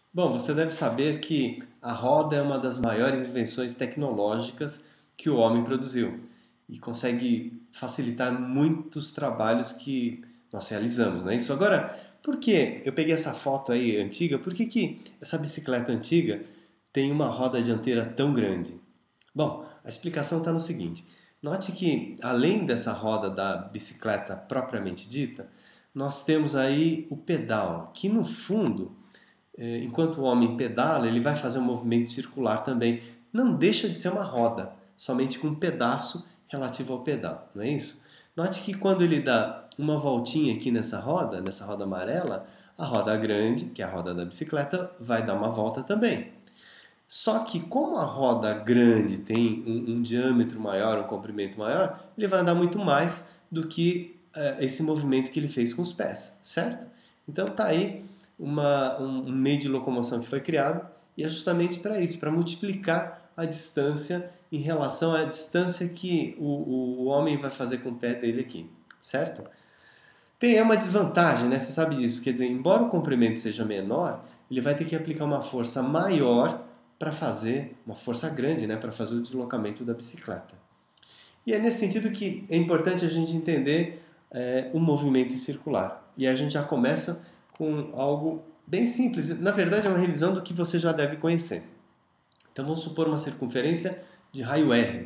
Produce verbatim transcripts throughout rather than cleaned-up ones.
Bom, você deve saber que a roda é uma das maiores invenções tecnológicas que o homem produziu e consegue facilitar muitos trabalhos que nós realizamos, não é isso? Agora, por que eu peguei essa foto aí antiga? Por que que essa bicicleta antiga tem uma roda dianteira tão grande? Bom, a explicação está no seguinte: note que além dessa roda da bicicleta propriamente dita, nós temos aí o pedal, que no fundo enquanto o homem pedala, ele vai fazer um movimento circular também. Não deixa de ser uma roda, somente com um pedaço relativo ao pedal, não é isso? Note que quando ele dá uma voltinha aqui nessa roda, nessa roda amarela, a roda grande, que é a roda da bicicleta, vai dar uma volta também. Só que como a roda grande tem um, um diâmetro maior, um comprimento maior, ele vai andar muito mais do que uh, esse movimento que ele fez com os pés, certo? Então tá aí uma, um, um meio de locomoção que foi criado e é justamente para isso, para multiplicar a distância em relação à distância que o, o, o homem vai fazer com o pé dele aqui, certo? Tem é uma desvantagem, né? Você sabe disso. Quer dizer, embora o comprimento seja menor, ele vai ter que aplicar uma força maior para fazer, uma força grande, né? Para fazer o deslocamento da bicicleta. E é nesse sentido que é importante a gente entender é, o movimento circular. E a gente já começa com algo bem simples. Na verdade, é uma revisão do que você já deve conhecer. Então, vamos supor uma circunferência de raio R.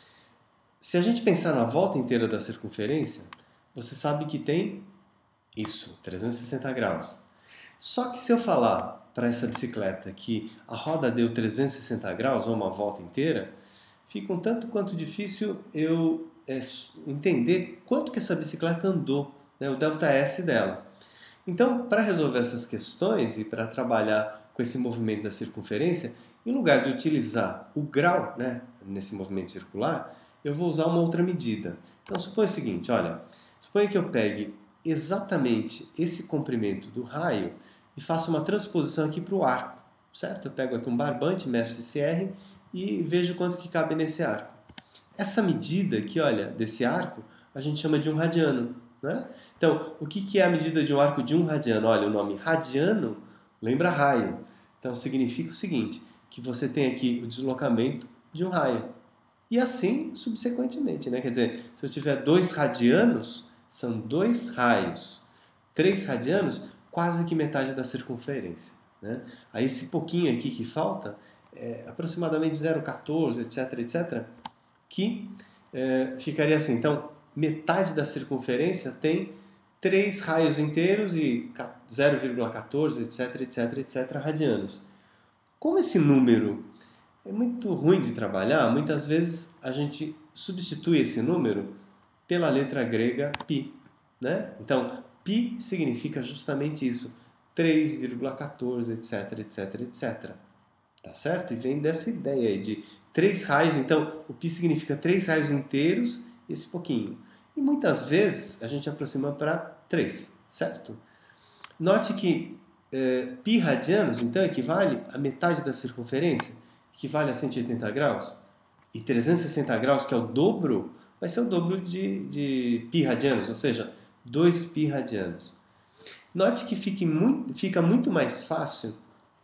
Se a gente pensar na volta inteira da circunferência, você sabe que tem isso, trezentos e sessenta graus. Só que se eu falar para essa bicicleta que a roda deu trezentos e sessenta graus, ou uma volta inteira, fica um tanto quanto difícil eu é, entender quanto que essa bicicleta andou, né, o delta S dela. Então, para resolver essas questões e para trabalhar com esse movimento da circunferência, em lugar de utilizar o grau, né, nesse movimento circular, eu vou usar uma outra medida. Então, suponha o seguinte, olha, suponha que eu pegue exatamente esse comprimento do raio e faça uma transposição aqui para o arco, certo? Eu pego aqui um barbante, meço esse R e vejo quanto que cabe nesse arco. Essa medida aqui, olha, desse arco, a gente chama de um radiano, né? Então, o que é a medida de um arco de um radiano? Olha, o nome radiano lembra raio. Então, significa o seguinte, que você tem aqui o deslocamento de um raio. E assim, subsequentemente, né? Quer dizer, se eu tiver dois radianos, são dois raios. Três radianos, quase que metade da circunferência, né? Aí esse pouquinho aqui que falta, é aproximadamente zero vírgula quatorze, etc, etc, que é, ficaria assim. Então, metade da circunferência tem três raios inteiros e zero vírgula quatorze, etc, etc, etc radianos. Como esse número é muito ruim de trabalhar, muitas vezes a gente substitui esse número pela letra grega π, né? Então, π significa justamente isso, três vírgula quatorze, etc, etc, etc. Tá certo? E vem dessa ideia aí de três raios, então o π significa três raios inteiros, esse pouquinho. E muitas vezes a gente aproxima para três, certo? Note que é, π radianos, então, equivale a metade da circunferência, equivale a cento e oitenta graus. E trezentos e sessenta graus, que é o dobro, vai ser o dobro de, de π radianos, ou seja, dois π radianos. Note que fique muito, fica muito mais fácil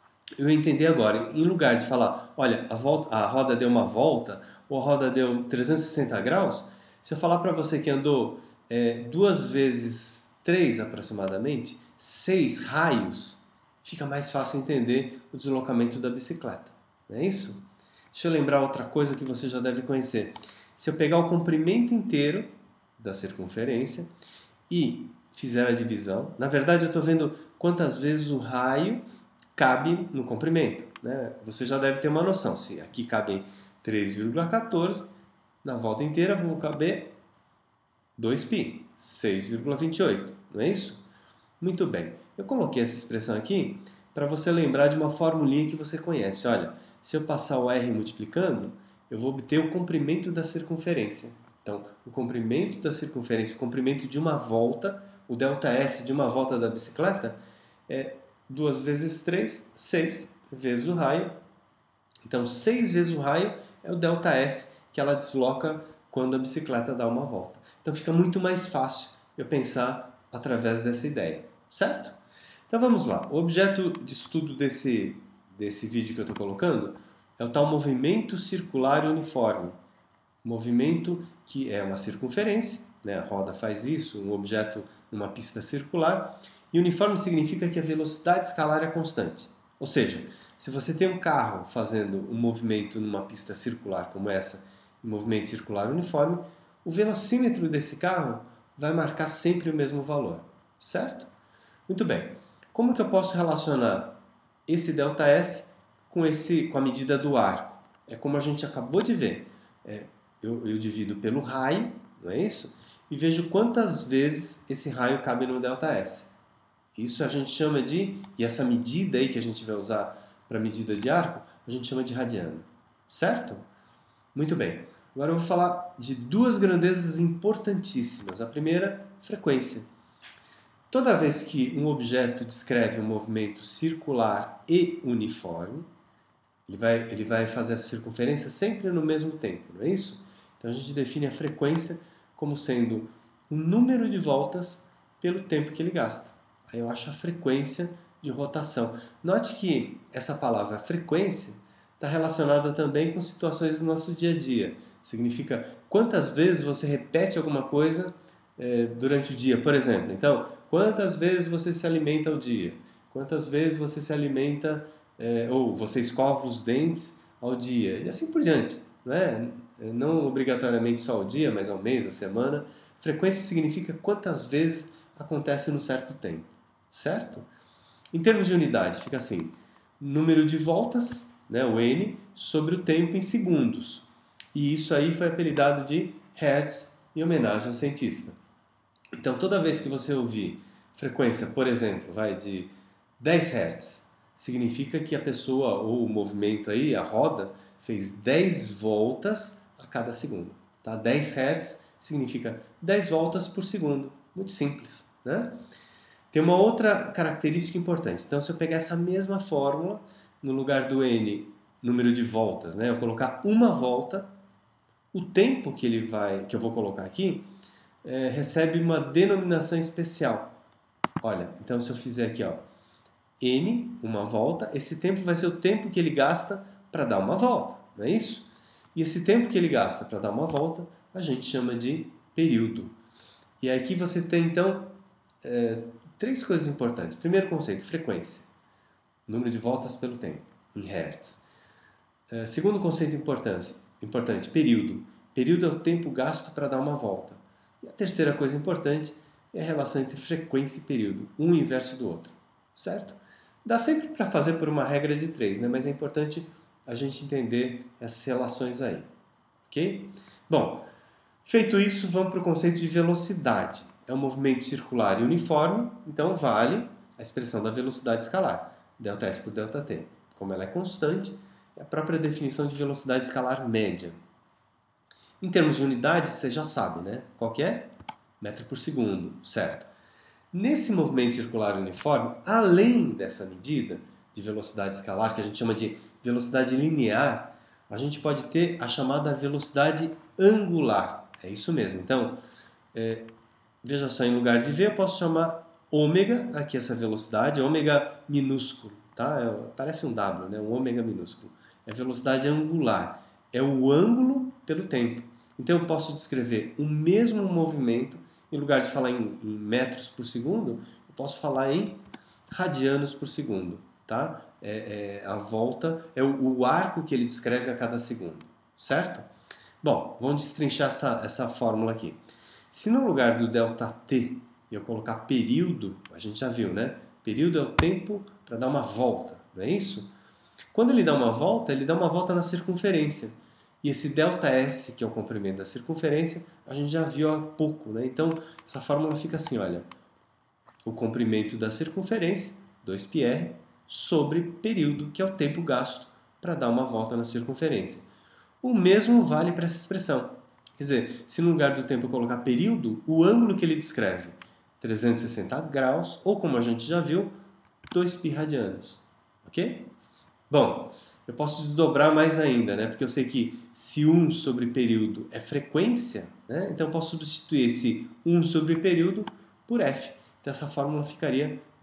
eu entender agora. Em lugar de falar, olha, a, volta, a roda deu uma volta, ou a roda deu trezentos e sessenta graus, se eu falar para você que andou é, duas vezes três aproximadamente, seis raios, fica mais fácil entender o deslocamento da bicicleta. Não é isso? Deixa eu lembrar outra coisa que você já deve conhecer. Se eu pegar o comprimento inteiro da circunferência e fizer a divisão, na verdade eu estou vendo quantas vezes o raio cabe no comprimento, né? Você já deve ter uma noção. Se aqui cabem três vírgula quatorze, na volta inteira vão caber dois π, seis vírgula vinte e oito, não é isso? Muito bem. Eu coloquei essa expressão aqui para você lembrar de uma formulinha que você conhece. Olha, se eu passar o R multiplicando, eu vou obter o comprimento da circunferência. Então, o comprimento da circunferência, o comprimento de uma volta, o delta S de uma volta da bicicleta, é duas vezes três, seis vezes o raio. Então, seis vezes o raio é o delta S que ela desloca quando a bicicleta dá uma volta. Então, fica muito mais fácil eu pensar através dessa ideia, certo? Então vamos lá. O objeto de estudo desse, desse vídeo que eu estou colocando é o tal movimento circular uniforme. Movimento que é uma circunferência, né? A roda faz isso, um objeto numa pista circular. E uniforme significa que a velocidade escalar é constante. Ou seja, se você tem um carro fazendo um movimento numa pista circular como essa, um movimento circular uniforme, o velocímetro desse carro vai marcar sempre o mesmo valor, certo? Muito bem. Como que eu posso relacionar esse ΔS com, esse, com a medida do arco? É como a gente acabou de ver. É, eu, eu divido pelo raio, não é isso? E vejo quantas vezes esse raio cabe no ΔS. Isso a gente chama de, e essa medida aí que a gente vai usar para medida de arco, a gente chama de radiano, certo? Muito bem. Agora eu vou falar de duas grandezas importantíssimas. A primeira, frequência. Toda vez que um objeto descreve um movimento circular e uniforme, ele vai, ele vai fazer essa circunferência sempre no mesmo tempo, não é isso? Então a gente define a frequência como sendo o número de voltas pelo tempo que ele gasta. Aí eu acho a frequência de rotação. Note que essa palavra frequência está relacionada também com situações do nosso dia a dia. Significa quantas vezes você repete alguma coisa eh, durante o dia, por exemplo. Então, quantas vezes você se alimenta ao dia? Quantas vezes você se alimenta eh, ou você escova os dentes ao dia? E assim por diante. Não é? Não obrigatoriamente só ao dia, mas ao mês, à semana. Frequência significa quantas vezes acontece num certo tempo. Certo? Em termos de unidade, fica assim. Número de voltas, né, o N, sobre o tempo em segundos. E isso aí foi apelidado de Hertz em homenagem ao cientista. Então, toda vez que você ouvir frequência, por exemplo, vai de dez Hertz, significa que a pessoa ou o movimento aí, a roda, fez dez voltas a cada segundo. Tá? dez Hertz significa dez voltas por segundo. Muito simples, né? Tem uma outra característica importante. Então, se eu pegar essa mesma fórmula, no lugar do N, número de voltas, né, eu colocar uma volta, o tempo que ele vai, que eu vou colocar aqui, é, recebe uma denominação especial. Olha, então se eu fizer aqui, ó, N, uma volta, esse tempo vai ser o tempo que ele gasta para dar uma volta, não é isso? E esse tempo que ele gasta para dar uma volta, a gente chama de período. E aqui você tem, então, é, três coisas importantes. Primeiro conceito, frequência. Número de voltas pelo tempo, em Hertz. É, segundo conceito importante, período. Período é o tempo gasto para dar uma volta. E a terceira coisa importante é a relação entre frequência e período, um inverso do outro. Certo? Dá sempre para fazer por uma regra de três, né? Mas é importante a gente entender essas relações aí. Ok? Bom, feito isso, vamos para o conceito de velocidade. É um movimento circular e uniforme, então vale a expressão da velocidade escalar, ΔS por ΔT. Como ela é constante, é a própria definição de velocidade escalar média. Em termos de unidades, você já sabe, né? Qual que é? Metro por segundo, certo? Nesse movimento circular uniforme, além dessa medida de velocidade escalar, que a gente chama de velocidade linear, a gente pode ter a chamada velocidade angular. É isso mesmo. Então, é, veja só, em lugar de V, eu posso chamar ômega, aqui essa velocidade, ômega minúsculo, tá? É, parece um W, né? Um ômega minúsculo. É velocidade angular. É o ângulo pelo tempo. Então, eu posso descrever o mesmo movimento, em lugar de falar em, em metros por segundo, eu posso falar em radianos por segundo, tá? É, é, a volta é o, o arco que ele descreve a cada segundo, certo? Bom, vamos destrinchar essa, essa fórmula aqui. Se no lugar do ΔT eu colocar período, a gente já viu, né? Período é o tempo para dar uma volta, não é isso? Quando ele dá uma volta, ele dá uma volta na circunferência. E esse ΔS, que é o comprimento da circunferência, a gente já viu há pouco, né? Então, essa fórmula fica assim, olha. O comprimento da circunferência, dois π r, sobre período, que é o tempo gasto para dar uma volta na circunferência. O mesmo vale para essa expressão. Quer dizer, se no lugar do tempo eu colocar período, o ângulo que ele descreve, trezentos e sessenta graus, ou como a gente já viu, dois π radianos. Ok? Bom, eu posso desdobrar mais ainda, né? Porque eu sei que se um sobre período é frequência, né? Então eu posso substituir esse um sobre período por F. Então essa fórmula ficaria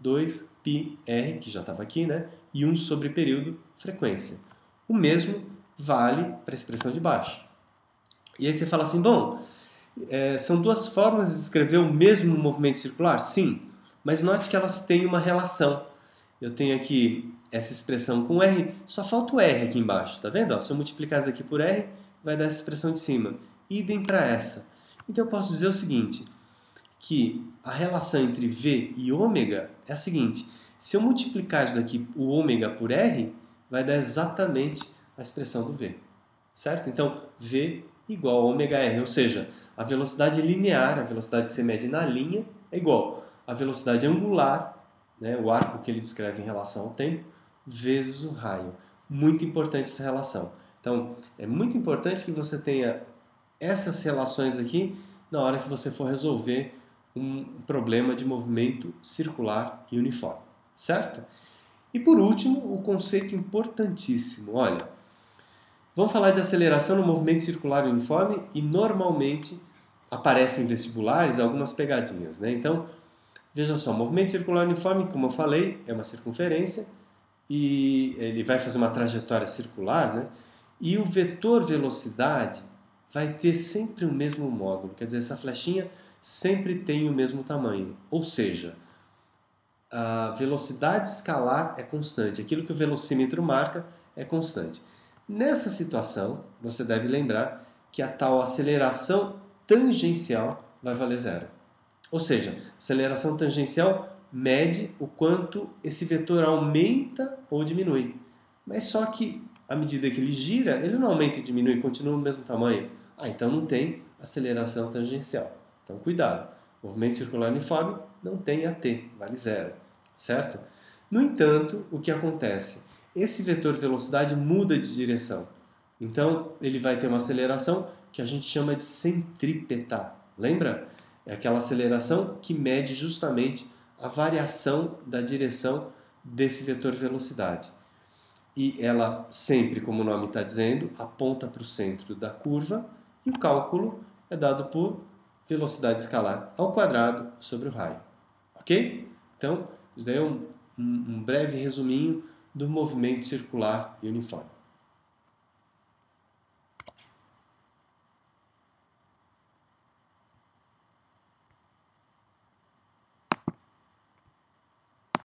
dois πr, que já estava aqui, né? E um sobre período, frequência. O mesmo vale para a expressão de baixo. E aí você fala assim, bom, é, são duas formas de escrever o mesmo movimento circular? Sim, mas note que elas têm uma relação. Eu tenho aqui essa expressão com R, só falta o R aqui embaixo, tá vendo? Ó, se eu multiplicar isso daqui por R, vai dar essa expressão de cima. Idem para essa. Então eu posso dizer o seguinte, que a relação entre V e ômega é a seguinte, se eu multiplicar isso daqui, o ômega por R, vai dar exatamente a expressão do V, certo? Então, V igual a ômega R, ou seja, a velocidade linear, a velocidade que você mede na linha, é igual a velocidade angular, né, o arco que ele descreve em relação ao tempo, vezes o raio. Muito importante essa relação. Então, é muito importante que você tenha essas relações aqui na hora que você for resolver um problema de movimento circular e uniforme, certo? E por último, o conceito importantíssimo, olha, vamos falar de aceleração no movimento circular e uniforme e normalmente aparecem em vestibulares algumas pegadinhas, né? Então, veja só, movimento circular uniforme, como eu falei, é uma circunferência e ele vai fazer uma trajetória circular, né? E o vetor velocidade vai ter sempre o mesmo módulo, quer dizer, essa flechinha sempre tem o mesmo tamanho, ou seja, a velocidade escalar é constante, aquilo que o velocímetro marca é constante. Nessa situação, você deve lembrar que a tal aceleração tangencial vai valer zero. Ou seja, aceleração tangencial mede o quanto esse vetor aumenta ou diminui. Mas só que, à medida que ele gira, ele não aumenta e diminui, continua no mesmo tamanho. Ah, então não tem aceleração tangencial. Então, cuidado. Movimento circular uniforme não tem A T, vale zero, certo? No entanto, o que acontece? Esse vetor velocidade muda de direção. Então, ele vai ter uma aceleração que a gente chama de centrípeta. Lembra? É aquela aceleração que mede justamente a variação da direção desse vetor velocidade. E ela sempre, como o nome está dizendo, aponta para o centro da curva e o cálculo é dado por velocidade escalar ao quadrado sobre o raio. Ok? Então, isso daí é um, um, um breve resuminho do movimento circular e uniforme.